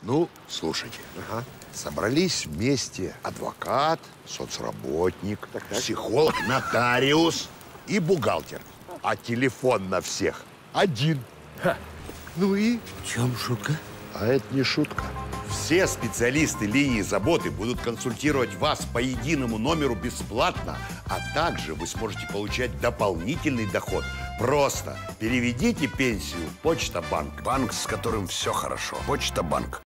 Ну, слушайте. Ага. Собрались вместе адвокат, соцработник, психолог, нотариус и бухгалтер. А телефон на всех один. Ну и? В чем шутка? А это не шутка. Все специалисты линии заботы будут консультировать вас по единому номеру бесплатно, а также вы сможете получать дополнительный доход. Просто переведите пенсию в Почта-банк. Банк, с которым все хорошо. Почта-банк.